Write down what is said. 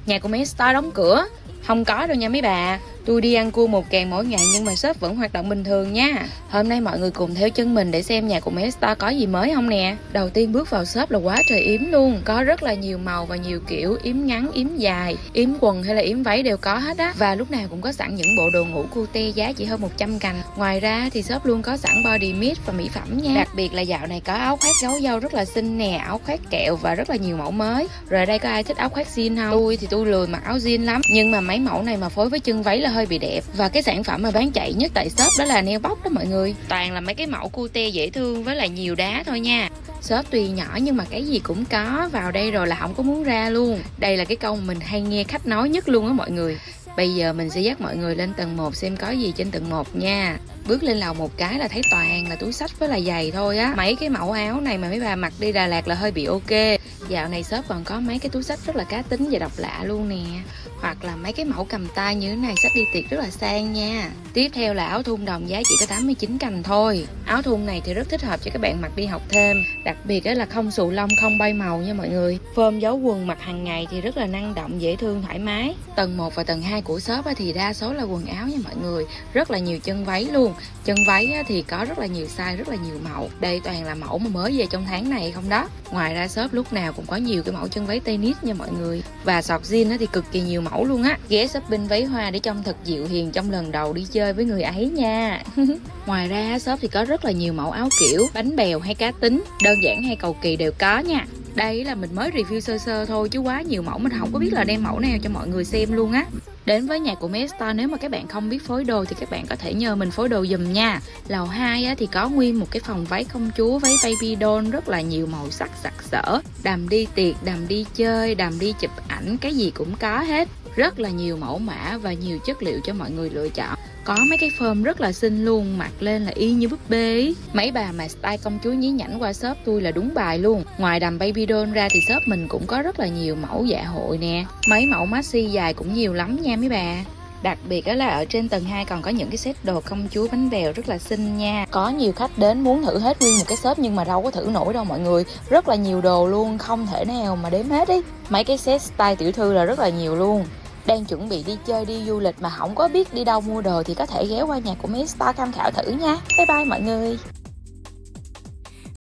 Nhà của mấy store đóng cửa. Không có đâu nha mấy bà. Tôi đi ăn cua 1 kèn mỗi ngày nhưng mà shop vẫn hoạt động bình thường nha. Hôm nay mọi người cùng theo chân mình để xem nhà của Mé Store có gì mới không nè. Đầu tiên bước vào shop là quá trời yếm luôn. Có rất là nhiều màu và nhiều kiểu, yếm ngắn, yếm dài, yếm quần hay là yếm váy đều có hết á. Và lúc nào cũng có sẵn những bộ đồ ngủ cute giá chỉ hơn 100 cành. Ngoài ra thì shop luôn có sẵn body mist và mỹ phẩm nha. Đặc biệt là dạo này có áo khoác gấu dâu rất là xinh nè, áo khoác kẹo và rất là nhiều mẫu mới. Rồi ở đây có ai thích áo khoác jean không? Tôi thì tôi lười mặc áo jean lắm, nhưng mà mấy mẫu này mà phối với chân váy là hơi bị đẹp. Và cái sản phẩm mà bán chạy nhất tại shop đó là nail box đó mọi người. Toàn là mấy cái mẫu cute dễ thương với lại nhiều đá thôi nha. Shop tuy nhỏ nhưng mà cái gì cũng có, vào đây rồi là không có muốn ra luôn. Đây là cái câu mình hay nghe khách nói nhất luôn á mọi người. Bây giờ mình sẽ dắt mọi người lên tầng 1 xem có gì trên tầng 1 nha. Bước lên lầu một cái là thấy toàn là túi xách với là giày thôi á. Mấy cái mẫu áo này mà mấy bà mặc đi Đà Lạt là hơi bị ok. Dạo này shop còn có mấy cái túi xách rất là cá tính và độc lạ luôn nè. Hoặc là mấy cái mẫu cầm tay như thế này xách đi tiệc rất là sang nha. Tiếp theo là áo thun đồng giá chỉ có 89 cành thôi. Áo thun này thì rất thích hợp cho các bạn mặc đi học thêm. Đặc biệt là không xù lông, không bay màu nha mọi người. Phơm dấu quần mặc hàng ngày thì rất là năng động, dễ thương, thoải mái. Tầng 1 và tầng 2 của shop thì đa số là quần áo nha mọi người. Rất là nhiều chân váy luôn. Chân váy thì có rất là nhiều size, rất là nhiều màu. Đây toàn là mẫu mà mới về trong tháng này không đó. Ngoài ra shop lúc nào cũng có nhiều cái mẫu chân váy tennis nha mọi người. Và sọt jean thì cực kỳ nhiều mẫu luôn á. Ghé shopping váy hoa để trông thật dịu hiền trong lần đầu đi chơi với người ấy nha. Ngoài ra shop thì có rất là nhiều mẫu áo kiểu, bánh bèo hay cá tính, đơn giản hay cầu kỳ đều có nha. Đây là mình mới review sơ sơ thôi chứ quá nhiều mẫu mình không có biết là đem mẫu nào cho mọi người xem luôn á. Đến với nhà của Mé Store, nếu mà các bạn không biết phối đồ thì các bạn có thể nhờ mình phối đồ giùm nha. Lầu 2 thì có nguyên một cái phòng váy công chúa, váy baby doll rất là nhiều màu sắc sặc sỡ. Đầm đi tiệc, đầm đi chơi, đầm đi chụp ảnh, cái gì cũng có hết. Rất là nhiều mẫu mã và nhiều chất liệu cho mọi người lựa chọn. Có mấy cái phơm rất là xinh luôn, mặc lên là y như búp bê ý. Mấy bà mà style công chúa nhí nhảnh qua shop tôi là đúng bài luôn. Ngoài đầm baby doll ra thì shop mình cũng có rất là nhiều mẫu dạ hội nè. Mấy mẫu maxi dài cũng nhiều lắm nha mấy bà. Đặc biệt đó là ở trên tầng 2 còn có những cái set đồ công chúa bánh bèo rất là xinh nha. Có nhiều khách đến muốn thử hết nguyên một cái shop nhưng mà đâu có thử nổi đâu mọi người. Rất là nhiều đồ luôn, không thể nào mà đếm hết ý. Mấy cái set style tiểu thư là rất là nhiều luôn. Đang chuẩn bị đi chơi đi du lịch mà không có biết đi đâu mua đồ thì có thể ghé qua nhà của Mé Store tham khảo thử nha. Bye bye mọi người.